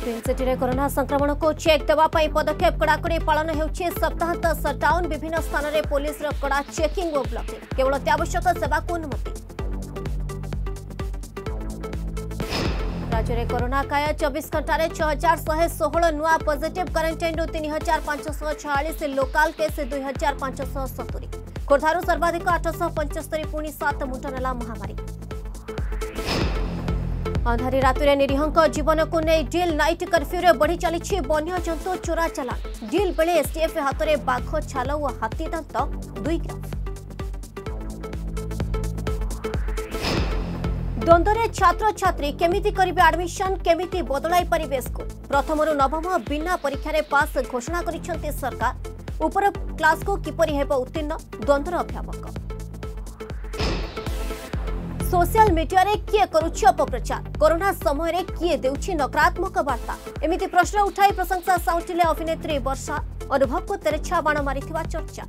Twin city रे corona संक्रमण को चेक देवाई पदक्षेप कड़ाकड़ी पालन होउछि। सप्ताहांत सटडाउन विभिन्न स्थान में पुलिस कड़ा चेकिंग और ब्लॉकिंग केवल अत्यावश्यक सेवा को अनुमति। राज्य में कोरोना काय 24 घंटे 6116 नुआ पॉजिटिव क्वारंटाइन 3546 लोकाल केस 2570 खोर्धारू सर्वाधिक 875 पुणी 7 मुंड नेला महामारी। अंधारी राति निरीह जीवन को नहीं डिल नाइट कर्फ्यू बढ़ी चली वन्य जंतु चोरा चालान। डिल बेले एसटीएफ हाथ में बाघ छाल और हाथी दांत 2 गिरफ। द्वंद्व छात्र छात्री केमिति करिवे एडमिशन केमिति बदलाई परिवेश को प्रथम रु नवम बिना परीक्षा रे पास घोषणा करिसेंते सरकार। ऊपर क्लास को किपरि हेबो उत्तीर्ण द्वंद्वर अध्यापक। सोशल मीडिया रे किए करुछि अपप्रचार कोरोना समय रे किए देउछि नकारात्मक वार्ता एमिति प्रश्न उठाई प्रशंसा साउटिले अभिनेत्री वर्षा अनुभव को तेरेछा बाण मारिथिबा चर्चा।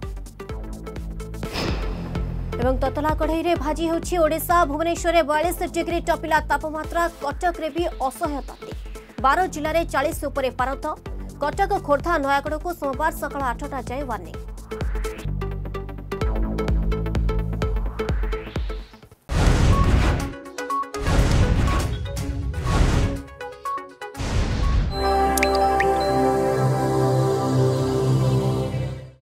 एवं ततला कढ़ई रे भाजी होछि ओडिशा भुवनेश्वर रे 42 डिग्री टपिला तापमात्रा कटक रे भी असह्य ताति 12 जिल्ला रे 40 उपरे पारत कटक खोर्धा नयागढ़ को सोमवार सकाळ 8टा जाए वार्निंग।